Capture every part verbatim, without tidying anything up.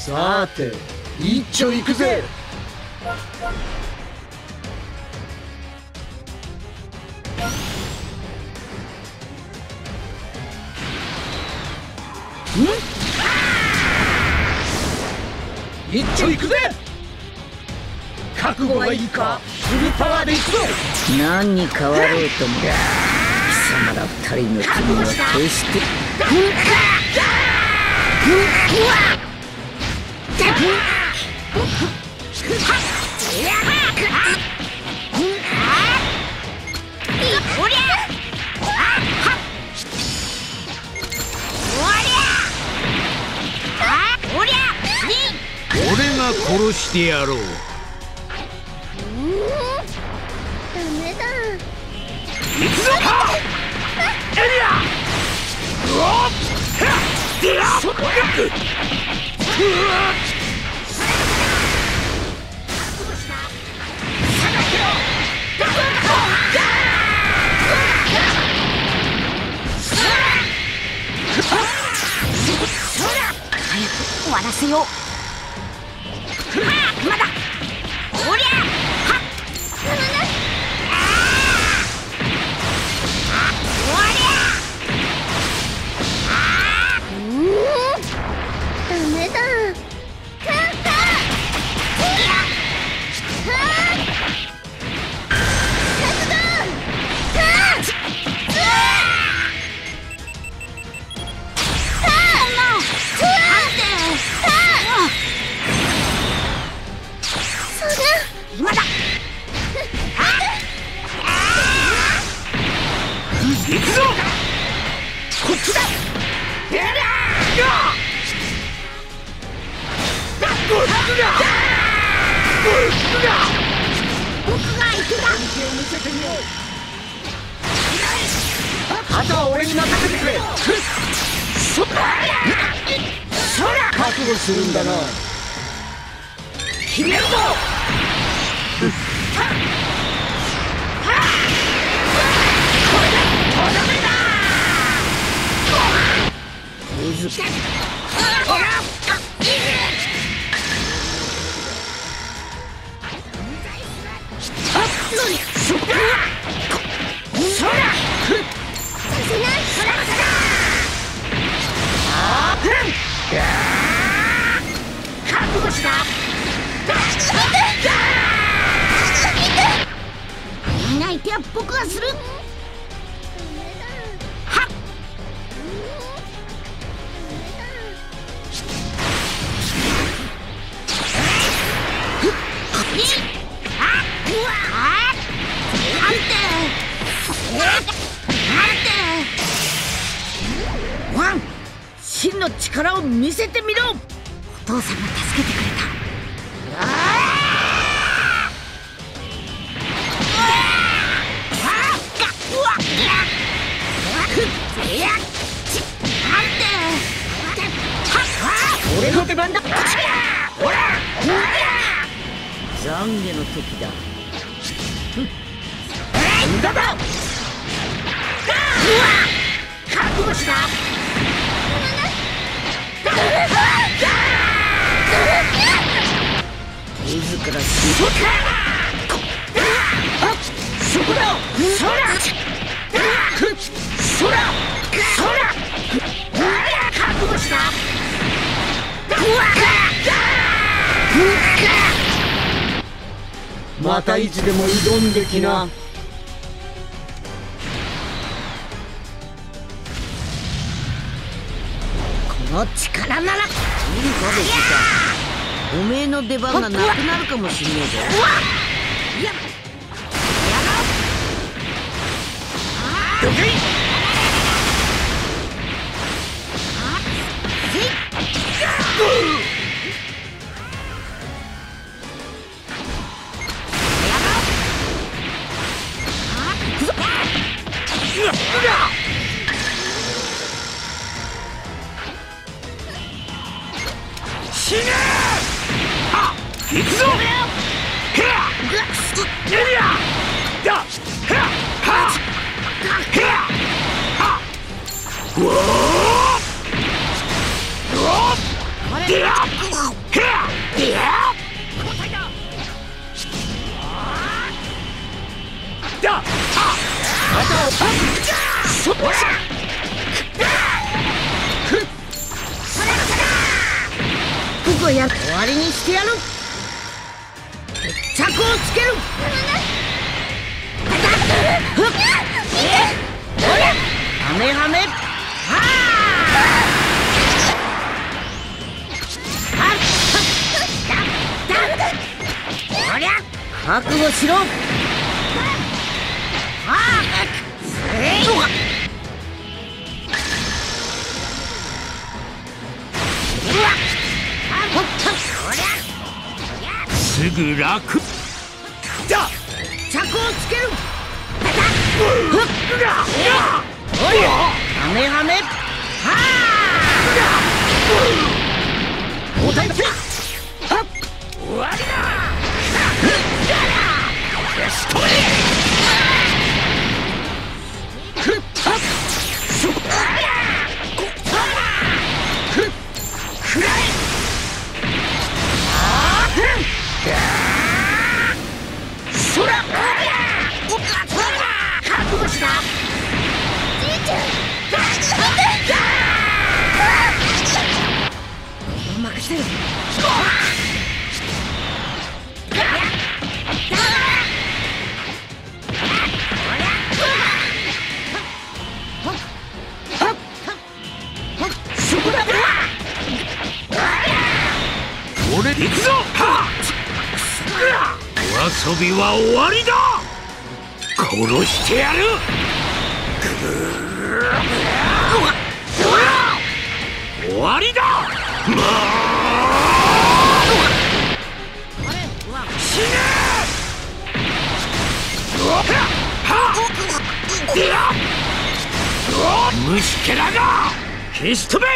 さて一丁行くぜ。一丁行くぜ。覚悟はいいか。フルパワーで行くぞ。 何に変わろうとも貴様ら二人の君は決して俺が殺してやろう。 ダメだ。 行くぞ。エリア。うわっ。ディア。そっ。うわっ。 終わらせよう。まだ。おりゃ。はっ。おりゃ。うん。ダメだ。カンタ。いや。はっ。活動。はっ。今だ。 行くぞ。こっちだ。やらー。 僕が行くだ。 あとは俺に任せてくれ。そっ。そら。覚悟するんだな。決めるぞ。覚悟した。 相手は僕がする。はっ。 ワン、真の力を見せてみろ。 お父さんが助けてくれた。 俺の出番だ。懺悔の時だ。 無駄だ。覚悟した。 自ら死そっか。そこだ。そら。そら。そら。覚悟した。またいつでも挑んできな。 この力なら。いいかべきか。おめえの出番がなくなるかもしんねえぞ。やっ。 どけい。死ねー。はっ。行くぞ。ヘア。エリア。だ。ヘア。はっ。ヘア。はっ。うわー。うわー。ディア。 をやる。終わりにしてやる。決着をつける。ハメハメ。覚悟しろ。 すぐ楽だ。 着をつける。ハメハメ。 おたいて。終わりだ。よしとれ。そら。覚悟しな。じいちゃん。 任せる。 俺行くぞ。お遊びは終わりだ。殺してやる。終わりだ。死ね。虫けらが消し止め。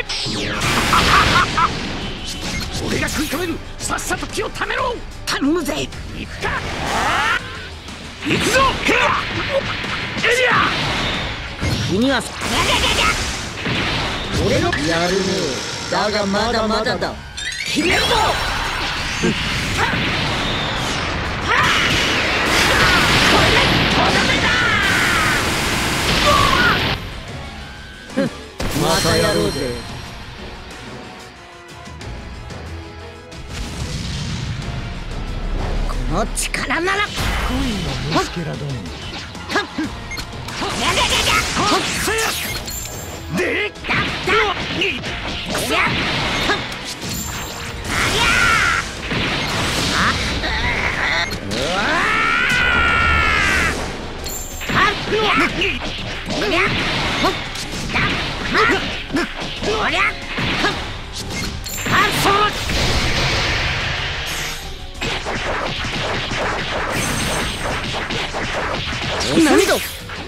俺が食い止める。さっさと気をためろ。 頼むぜ。 行くか。 行くぞ。 エリア。 君は俺のやるね。だがまだまだだ。 決めるぞ。 またやろうぜ。この力なら。 虫けらども。 でだ何だ。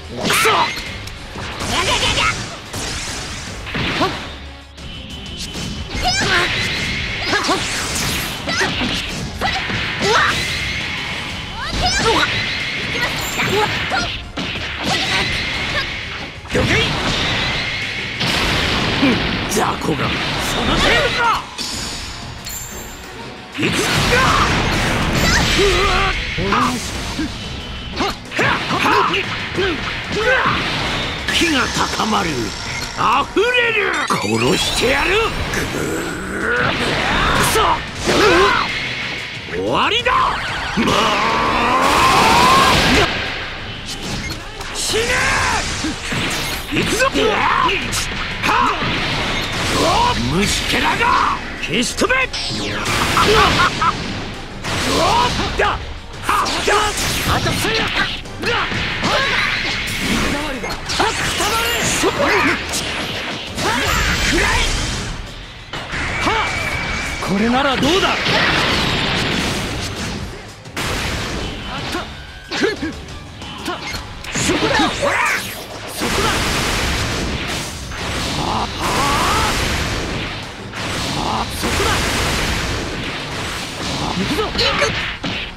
雑魚がその程度か。行くぞ。気が高まる。溢れる。殺してやる。終わりだ。死ね。行くぞ。虫けらが消し止め。 あとせや。これならどうだ。そこだ。そこだ。ああそこだ。行くぞ。行く。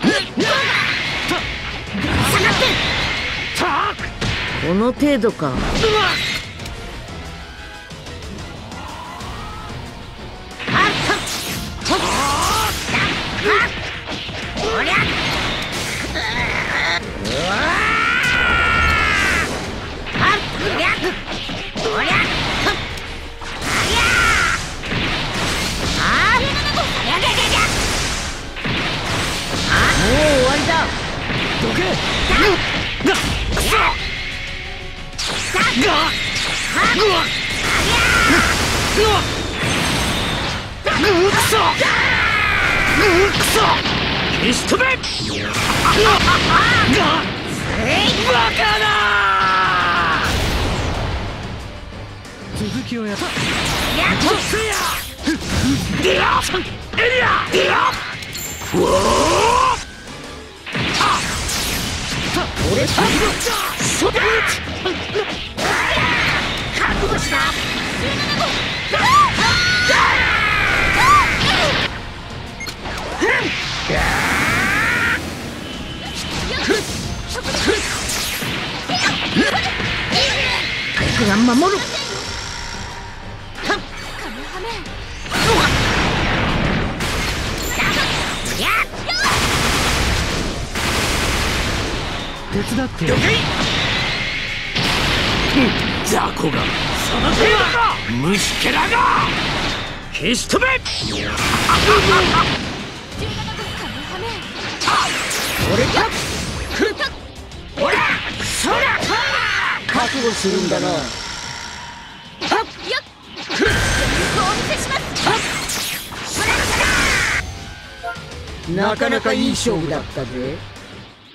下がって。 この程度か。 あ消し止め。バカだ。続きをやった。やっとせや。ディアエリアディア。おお。俺たちのそっ覚悟した。 僕が守る。 手伝ってよ。雑魚がその程度か。虫けらが消し止め。俺だ。俺そら覚悟するんだな。なかなかいい勝負だったぜ。